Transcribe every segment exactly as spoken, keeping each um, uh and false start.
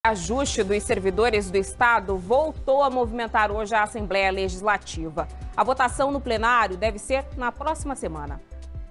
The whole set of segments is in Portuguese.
Ajuste dos servidores do Estado voltou a movimentar hoje a Assembleia Legislativa. A votação no plenário deve ser na próxima semana.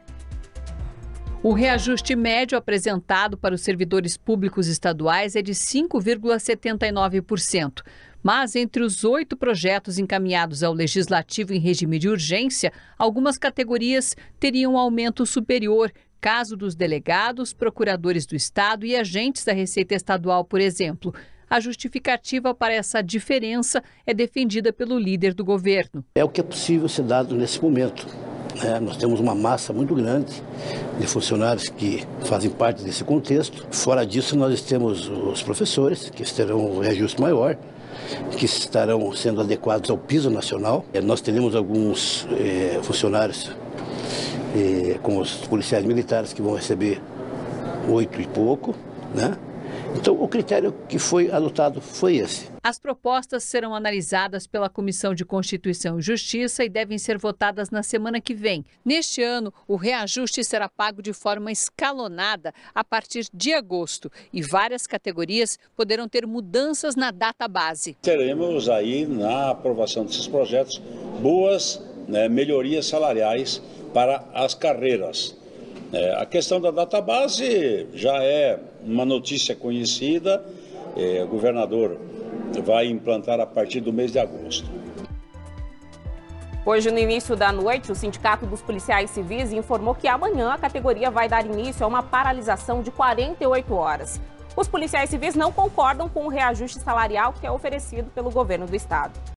O reajuste médio apresentado para os servidores públicos estaduais é de cinco vírgula setenta e nove por cento. Mas entre os oito projetos encaminhados ao Legislativo em regime de urgência, algumas categorias teriam um aumento superior, caso dos delegados, procuradores do Estado e agentes da Receita Estadual, por exemplo. A justificativa para essa diferença é defendida pelo líder do governo. É o que é possível ser dado nesse momento. É, nós temos uma massa muito grande de funcionários que fazem parte desse contexto. Fora disso, nós temos os professores, que terão um reajuste maior, que estarão sendo adequados ao piso nacional. É, nós teremos alguns é, funcionários, é, como os policiais militares, que vão receber oito e pouco, né? Então, o critério que foi adotado foi esse. As propostas serão analisadas pela Comissão de Constituição e Justiça e devem ser votadas na semana que vem. Neste ano, o reajuste será pago de forma escalonada a partir de agosto e várias categorias poderão ter mudanças na data base. Teremos aí, na aprovação desses projetos, boas, né, melhorias salariais para as carreiras. É, a questão da database já é uma notícia conhecida, é, o governador vai implantar a partir do mês de agosto. Hoje, no início da noite, o Sindicato dos Policiais Civis informou que amanhã a categoria vai dar início a uma paralisação de quarenta e oito horas. Os policiais civis não concordam com o reajuste salarial que é oferecido pelo governo do estado.